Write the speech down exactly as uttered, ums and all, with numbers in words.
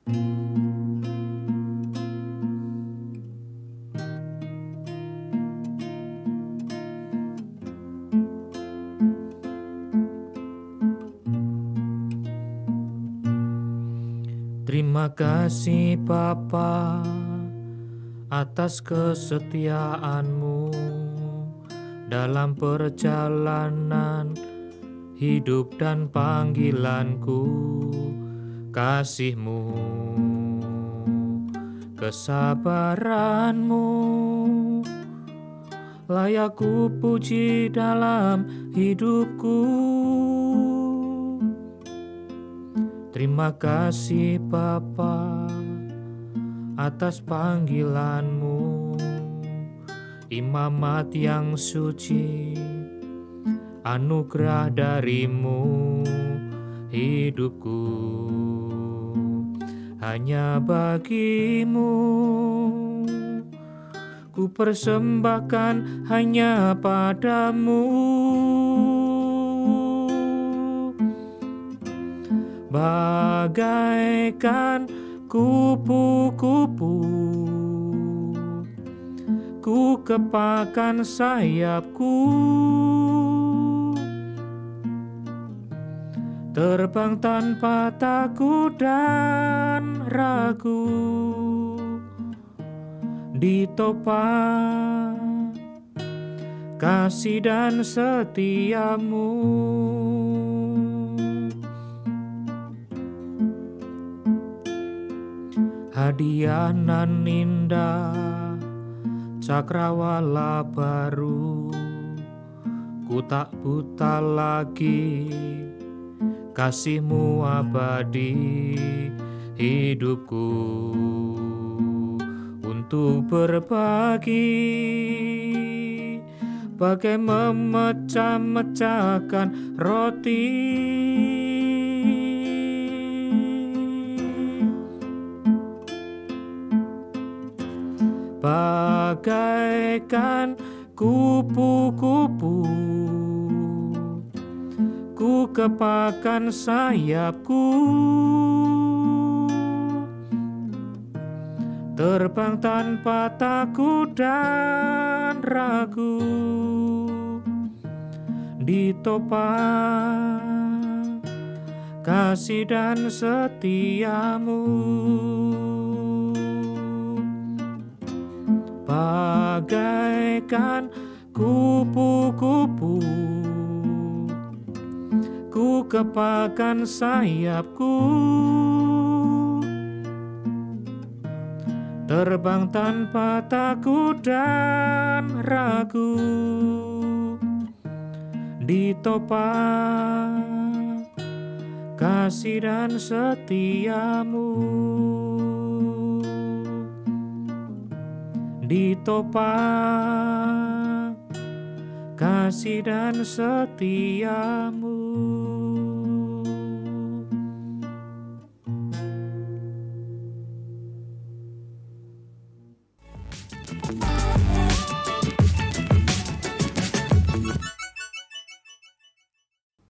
Terima kasih Bapa atas kesetiaanmu dalam perjalanan hidup dan panggilanku. Kasih-Mu, kesabaran-Mu layak ku puji dalam hidupku. Terima kasih Bapa atas panggilan-Mu, imamat yang suci, anugerah dari-Mu. Hidupku hanya bagi-Mu, ku persembahkan hanya padamu. Bagaikan kupu-kupu, ku kepakan sayapku, terbang tanpa takut dan ragu, ditopang kasih dan setia-Mu. Hadiah nan indah, cakrawala baru, ku tak buta lagi, kasih-Mu abadi. Hidupku untuk berbagi, bagai memecah-mecahkan roti. Bagaikan kupu-kupu, ku kepakan sayapku, terbang tanpa takut dan ragu, ditopang kasih dan setia-Mu. Bagaikan kupu-kupu, ku kepakan sayapku, terbang tanpa takut dan ragu, ditopang kasih dan setia-Mu. Ditopang kasih dan setia-Mu.